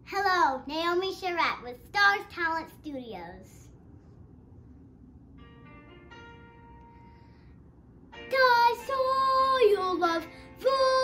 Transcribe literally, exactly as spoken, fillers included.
Hello, Naomi Charette with Stars Talent Studios. I saw your love.